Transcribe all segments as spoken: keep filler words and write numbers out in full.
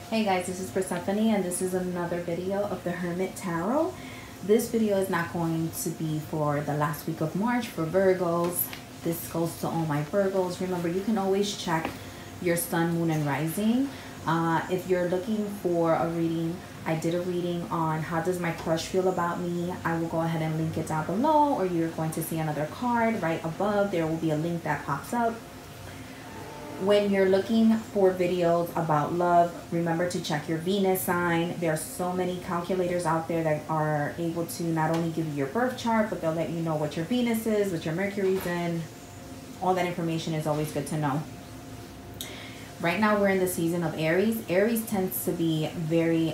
Hey guys, this is Persephone and this is another video of the Hermit Tarot. This video is not going to be for the last week of March for Virgos. This goes to all my Virgos. Remember, you can always check your sun, moon, and rising. Uh, if you're looking for a reading, I did a reading on how does my crush feel about me. I will go ahead and link it down below, or you're going to see another card right above. There will be a link that pops up. When you're looking for videos about love, remember to check your Venus sign. There are so many calculators out there that are able to not only give you your birth chart, but they'll let you know what your Venus is, what your Mercury's in. All that information is always good to know. Right now we're in the season of Aries. Aries tends to be very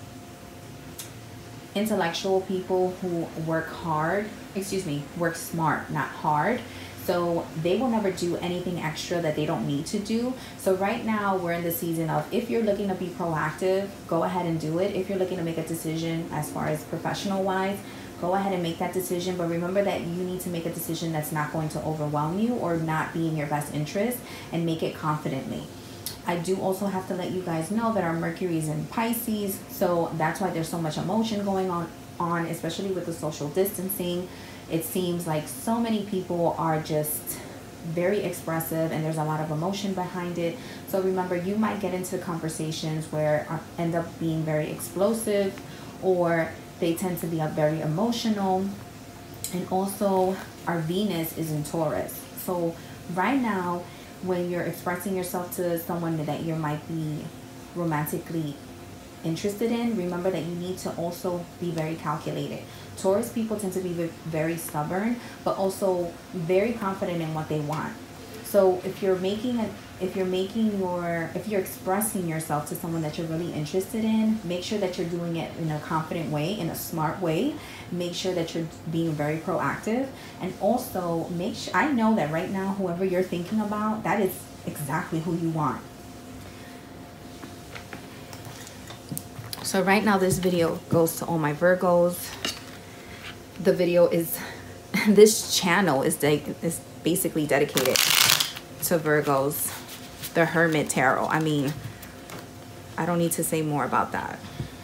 intellectual people who work hard, excuse me, work smart, not hard. So they will never do anything extra that they don't need to do. So right now we're in the season of, if you're looking to be proactive, go ahead and do it. If you're looking to make a decision as far as professional wise, go ahead and make that decision. But remember that you need to make a decision that's not going to overwhelm you or not be in your best interest, and make it confidently. I do also have to let you guys know that our Mercury is in Pisces. So that's why there's so much emotion going on, on especially with the social distancing. It seems like so many people are just very expressive and there's a lot of emotion behind it. So remember, you might get into conversations where uh, end up being very explosive, or they tend to be uh, very emotional. And also our Venus is in Taurus. So right now, when you're expressing yourself to someone that you might be romantically interested in, remember that you need to also be very calculated. Taurus people tend to be very stubborn, but also very confident in what they want. So if you're making a, if you're making your, if you're expressing yourself to someone that you're really interested in, make sure that you're doing it in a confident way, in a smart way. Make sure that you're being very proactive, and also make sure, I know that right now, whoever you're thinking about, that is exactly who you want. So right now this video goes to all my Virgos. The video is, this channel is, de is basically dedicated to Virgos, the Hermit Tarot. I mean, I don't need to say more about that.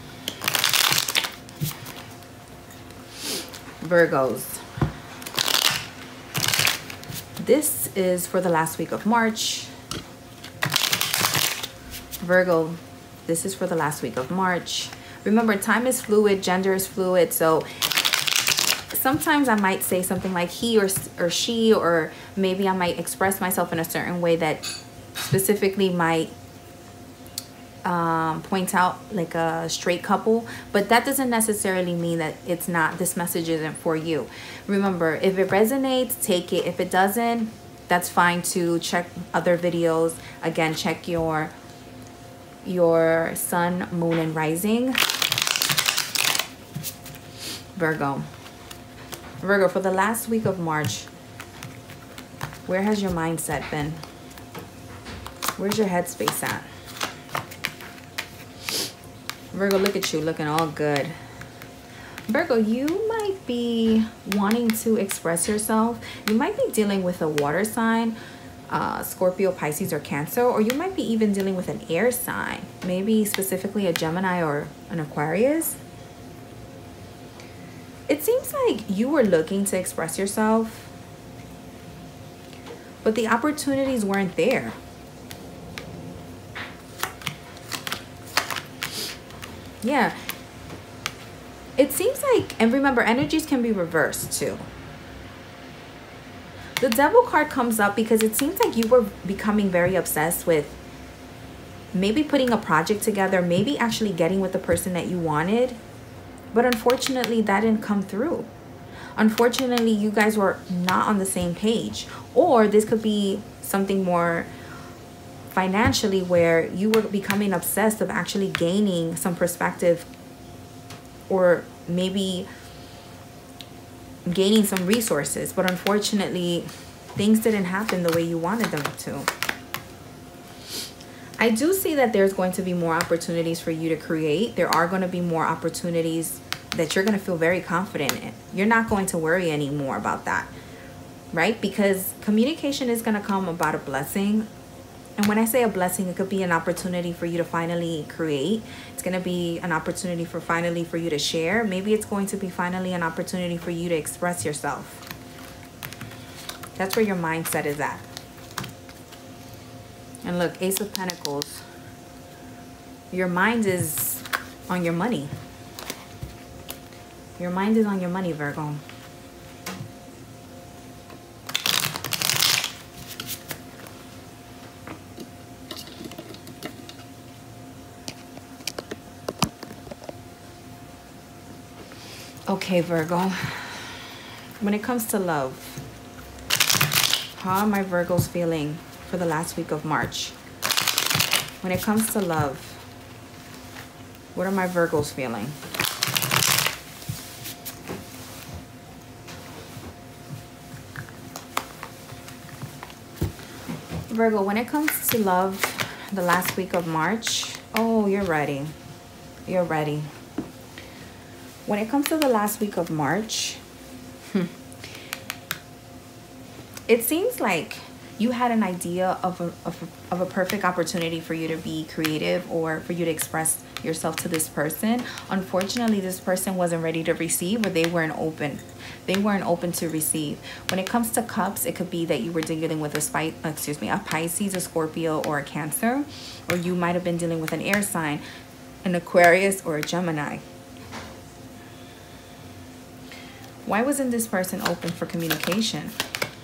Virgos. This is for the last week of March. Virgo, this is for the last week of March. Remember, time is fluid, gender is fluid, so sometimes I might say something like he or, or she, or maybe I might express myself in a certain way that specifically might um, point out like a straight couple, but that doesn't necessarily mean that it's not, this message isn't for you. Remember, if it resonates, take it. If it doesn't, that's fine too. Check other videos. Again, check your your sun, moon, and rising. Virgo. Virgo, for the last week of March, where has your mindset been? Where's your headspace at? Virgo, look at you, looking all good. Virgo, you might be wanting to express yourself. You might be dealing with a water sign, uh, Scorpio, Pisces, or Cancer, or you might be even dealing with an air sign, maybe specifically a Gemini or an Aquarius. It seems like you were looking to express yourself, but the opportunities weren't there. Yeah. It seems like, and remember, energies can be reversed too. The Devil card comes up because it seems like you were becoming very obsessed with maybe putting a project together, maybe actually getting with the person that you wanted. But unfortunately, that didn't come through. Unfortunately, you guys were not on the same page. Or this could be something more financially, where you were becoming obsessed of actually gaining some perspective, or maybe gaining some resources. But unfortunately, things didn't happen the way you wanted them to. I do see that there's going to be more opportunities for you to create. There are going to be more opportunities that you're going to feel very confident in. You're not going to worry anymore about that, right? Because communication is going to come about a blessing. And when I say a blessing, it could be an opportunity for you to finally create. It's going to be an opportunity for finally for you to share. Maybe it's going to be finally an opportunity for you to express yourself. That's where your mindset is at. And look, Ace of Pentacles. Your mind is on your money. Your mind is on your money, Virgo. Okay, Virgo. When it comes to love, how are my Virgos feeling for the last week of March? When it comes to love, what are my Virgos feeling? Virgo, when it comes to love, the last week of March, oh, you're ready. You're ready. When it comes to the last week of March, hmm, it seems like you had an idea of a, of, a, of a perfect opportunity for you to be creative or for you to express yourself to this person. Unfortunately, this person wasn't ready to receive, or they weren't open. They weren't open to receive. When it comes to cups, it could be that you were dealing with a spite, excuse me, a Pisces, a Scorpio, or a Cancer, or you might have been dealing with an air sign, an Aquarius, or a Gemini. Why wasn't this person open for communication?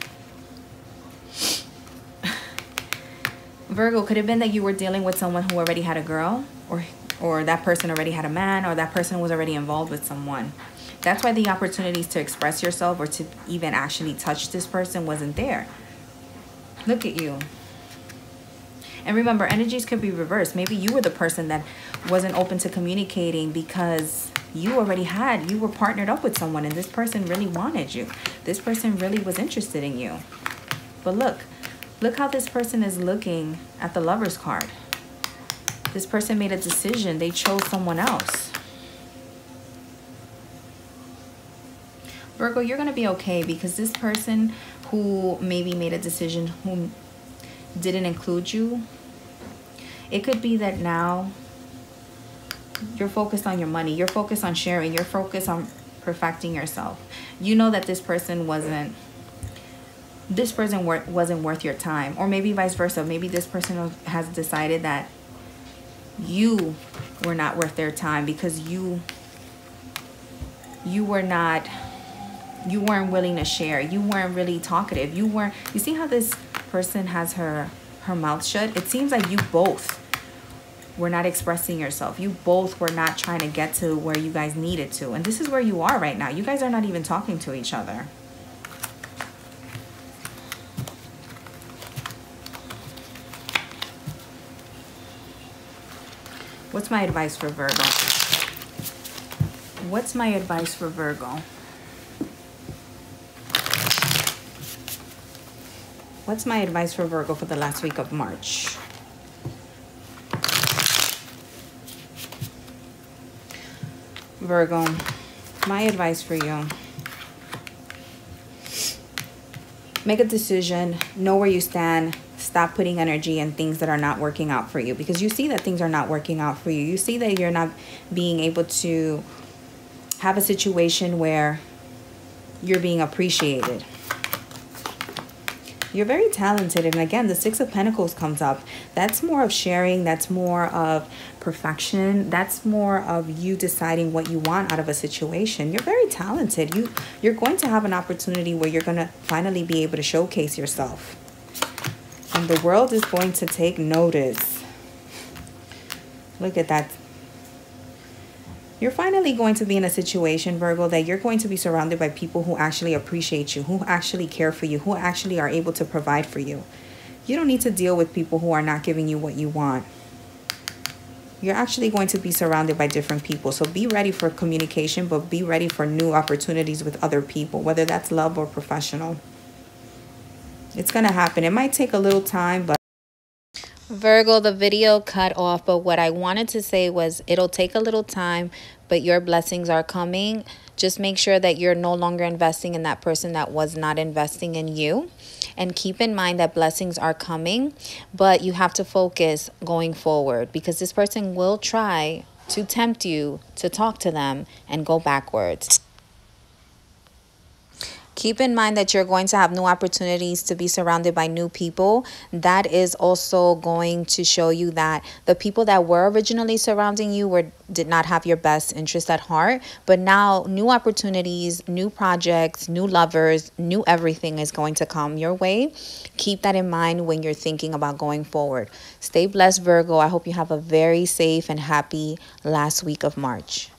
Virgo, could it have been that you were dealing with someone who already had a girl, or or that person already had a man, or that person was already involved with someone? That's why the opportunities to express yourself or to even actually touch this person wasn't there. Look at you. And remember, energies could be reversed. Maybe you were the person that wasn't open to communicating because you already had, you were partnered up with someone and this person really wanted you. This person really was interested in you. But look, look how this person is looking at the Lover's card. This person made a decision. They chose someone else. Virgo, you're going to be okay because this person who maybe made a decision who didn't include you, it could be that now you're focused on your money. You're focused on sharing. You're focused on perfecting yourself. You know that this person wasn't, this person wasn't worth your time. Or maybe vice versa. Maybe this person has decided that you were not worth their time because you, you were not, you weren't willing to share. You weren't really talkative. You weren't, you see how this person has her, her mouth shut? It seems like you both were not expressing yourself. You both were not trying to get to where you guys needed to. And this is where you are right now. You guys are not even talking to each other. What's my advice for Virgo? What's my advice for Virgo? What's my advice for Virgo for the last week of March? Virgo, my advice for you. Make a decision. Know where you stand. Stop putting energy in things that are not working out for you, because you see that things are not working out for you. You see that you're not being able to have a situation where you're being appreciated. You're very talented. And again, the Six of Pentacles comes up. That's more of sharing. That's more of perfection. That's more of you deciding what you want out of a situation. You're very talented. You, you're going to have an opportunity where you're going to finally be able to showcase yourself. And the world is going to take notice. Look at that. You're finally going to be in a situation, Virgo, that you're going to be surrounded by people who actually appreciate you, who actually care for you, who actually are able to provide for you. You don't need to deal with people who are not giving you what you want. You're actually going to be surrounded by different people. So be ready for communication, but be ready for new opportunities with other people, whether that's love or professional. It's going to happen. It might take a little time, but Virgo, the video cut off, but what I wanted to say was it'll take a little time, but your blessings are coming. Just make sure that you're no longer investing in that person that was not investing in you. And keep in mind that blessings are coming, but you have to focus going forward, because this person will try to tempt you to talk to them and go backwards. Keep in mind that you're going to have new opportunities to be surrounded by new people. That is also going to show you that the people that were originally surrounding you were did not have your best interest at heart. But now new opportunities, new projects, new lovers, new everything is going to come your way. Keep that in mind when you're thinking about going forward. Stay blessed, Virgo. I hope you have a very safe and happy last week of March.